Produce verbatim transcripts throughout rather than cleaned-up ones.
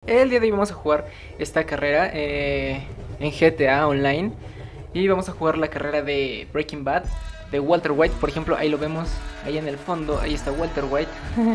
El día de hoy vamos a jugar esta carrera eh, en G T A Online. Y vamos a jugar la carrera de Breaking Bad, de Walter White. Por ejemplo, ahí lo vemos, ahí en el fondo, ahí está Walter White.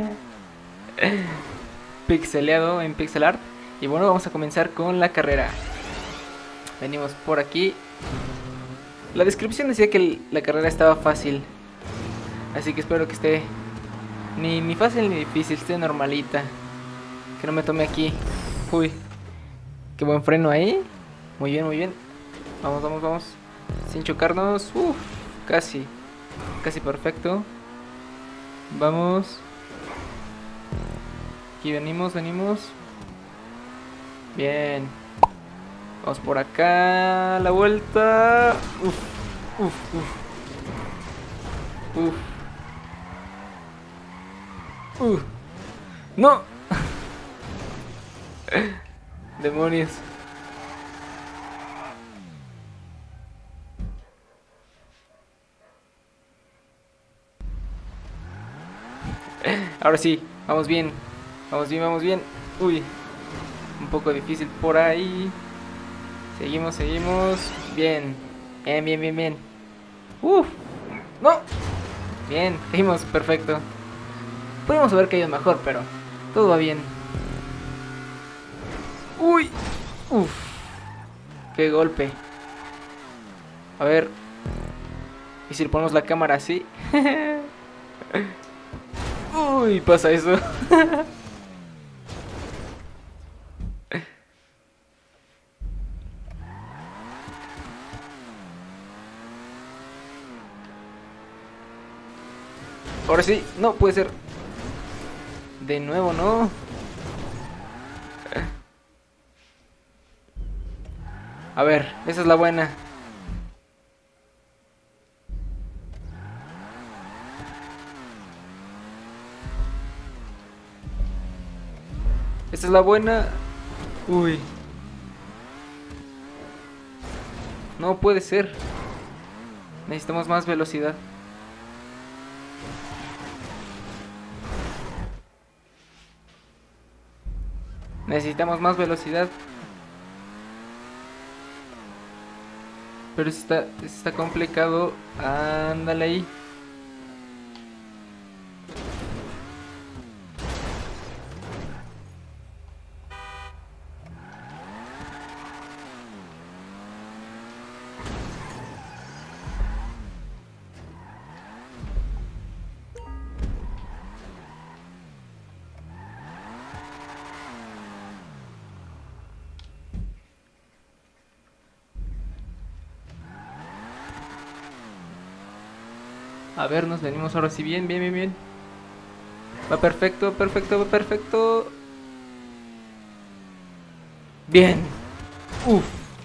Pixeleado en pixel art. Y bueno, vamos a comenzar con la carrera. Venimos por aquí. La descripción decía que la carrera estaba fácil, así que espero que esté ni, ni fácil ni difícil, esté normalita. Que no me tome aquí. Uy, qué buen freno ahí. Muy bien, muy bien. Vamos, vamos, vamos. Sin chocarnos. Uf, casi. Casi perfecto. Vamos. Aquí venimos, venimos. Bien. Vamos por acá. La vuelta. Uf, uf, uf. Uf. Uh. No. Demonios. Ahora sí, vamos bien. Vamos bien, vamos bien. Uy, un poco difícil por ahí. Seguimos, seguimos. Bien, bien, bien, bien, bien. Uf, no. Bien, seguimos, perfecto. Podemos haber caído mejor, pero todo va bien. Uy, uf, qué golpe. A ver, ¿y si le ponemos la cámara así? Uy, pasa eso. Ahora sí, no puede ser. De nuevo, no. A ver, esa es la buena. Esta es la buena. Uy. No puede ser. Necesitamos más velocidad. Necesitamos más velocidad. Pero está, está complicado. Ándale ahí. A ver, nos venimos ahora sí bien, bien, bien, bien. Va perfecto, perfecto, va perfecto. Bien. Uf.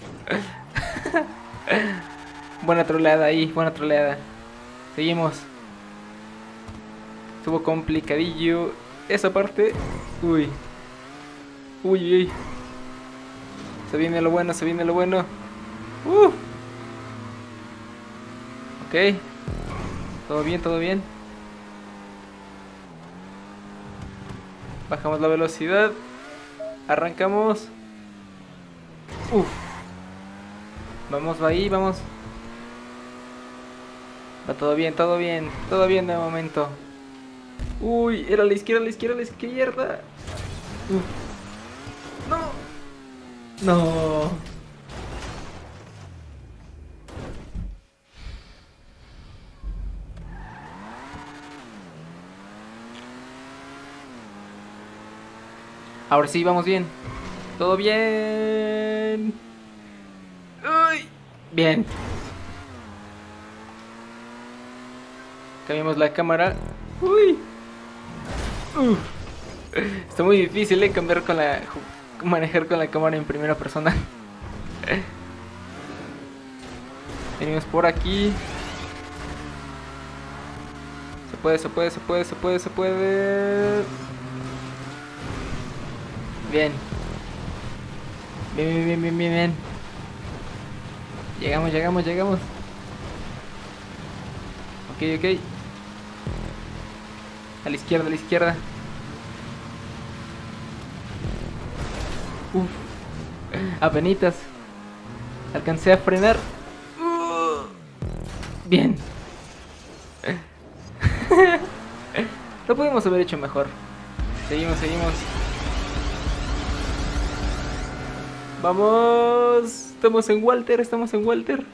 Buena troleada ahí, buena troleada. Seguimos. Estuvo complicadillo esa parte. Uy. Uy, uy. Se viene lo bueno, se viene lo bueno. Uh. Ok. Todo bien, todo bien. Bajamos la velocidad. Arrancamos. Uf. Vamos ahí, vamos. Va todo bien, todo bien. Todo bien de momento. Uy, era a la izquierda, a la izquierda, a la izquierda. Uf. No. No. Ahora sí, vamos bien. Todo bien. Uy. Bien. Cambiamos la cámara. Uy. Uf. Está muy difícil eh, cambiar con la manejar con la cámara en primera persona. Venimos por aquí. Se puede, se puede, se puede, se puede, se puede. Bien. Bien, bien, bien, bien, bien, bien. Llegamos, llegamos, llegamos. Ok, ok. A la izquierda, a la izquierda. Uf. Apenitas. Alcancé a frenar. Uh. Bien. Lo pudimos haber hecho mejor. Seguimos, seguimos. Vamos. Estamos en Walter, estamos en Walter.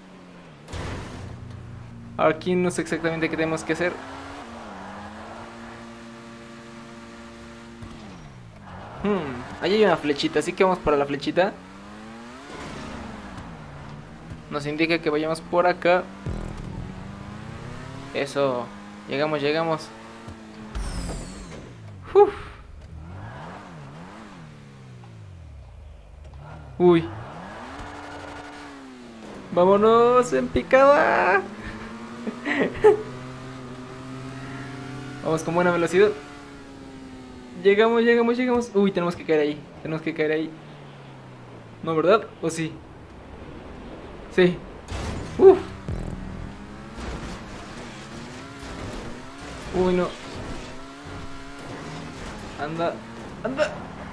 Aquí no sé exactamente qué tenemos que hacer. Hmm, ahí hay una flechita, así que vamos para la flechita. Nos indica que vayamos por acá. Eso. Llegamos, llegamos. Uf. Uy. Vámonos en picada. Vamos con buena velocidad. Llegamos, llegamos, llegamos. Uy, tenemos que caer ahí. Tenemos que caer ahí. ¿No, verdad? ¿O sí? Sí. Uf. Uy, no. Anda, anda.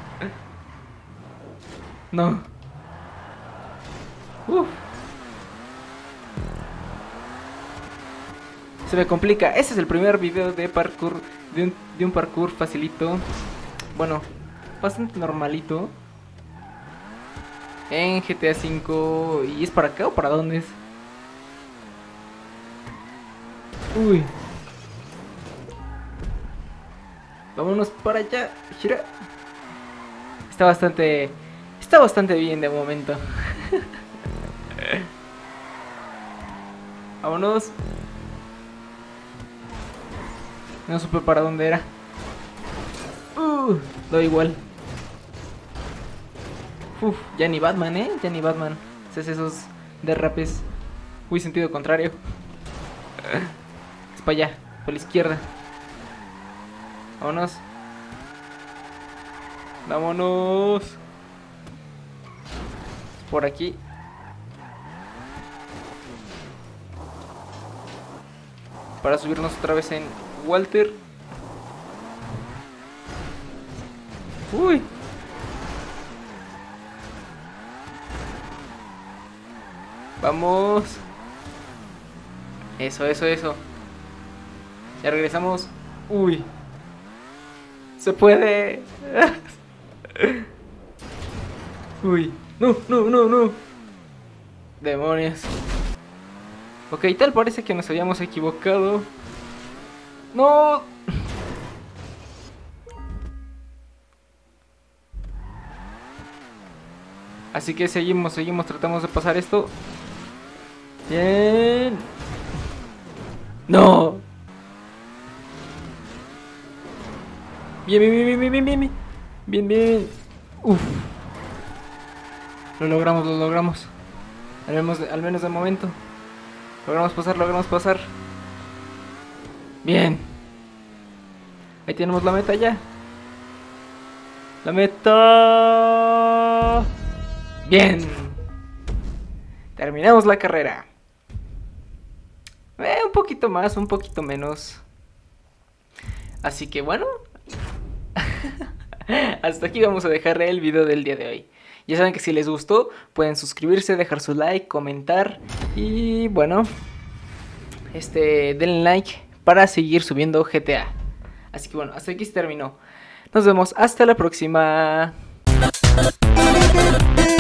No. Uf. Se me complica. Ese es el primer video de parkour. De un, de un parkour facilito. Bueno, bastante normalito. En G T A cinco. ¿Y es para acá o para dónde es? Uy. Vámonos para allá. Gira. Está bastante. Está bastante bien de momento. Vámonos. No supe para dónde era. Uh, da igual. Uf, ya ni Batman, eh. Ya ni Batman. Haces esos derrapes. Uy, sentido contrario. Es para allá, para la izquierda. Vámonos. Vámonos. Por aquí. Para subirnos otra vez en Walter. Uy. Vamos. Eso, eso, eso. Ya regresamos. Uy. Se puede. Uy. No, no, no, no. Demonios. Ok, tal parece que nos habíamos equivocado. No. Así que seguimos, seguimos, tratamos de pasar esto. Bien. No. Bien, bien, bien, bien, bien, bien, bien. Bien, bien. Uf. Lo logramos, lo logramos. Al menos, al menos de momento. Logramos pasar, logramos pasar. Bien. Ahí tenemos la meta ya. La meta. Bien. Terminamos la carrera. Eh, un poquito más, un poquito menos. Así que bueno. Hasta aquí vamos a dejar el video del día de hoy. Ya saben que si les gustó, pueden suscribirse, dejar su like, comentar. Y bueno, este, denle like para seguir subiendo G T A. Así que bueno, hasta aquí se terminó. Nos vemos hasta la próxima.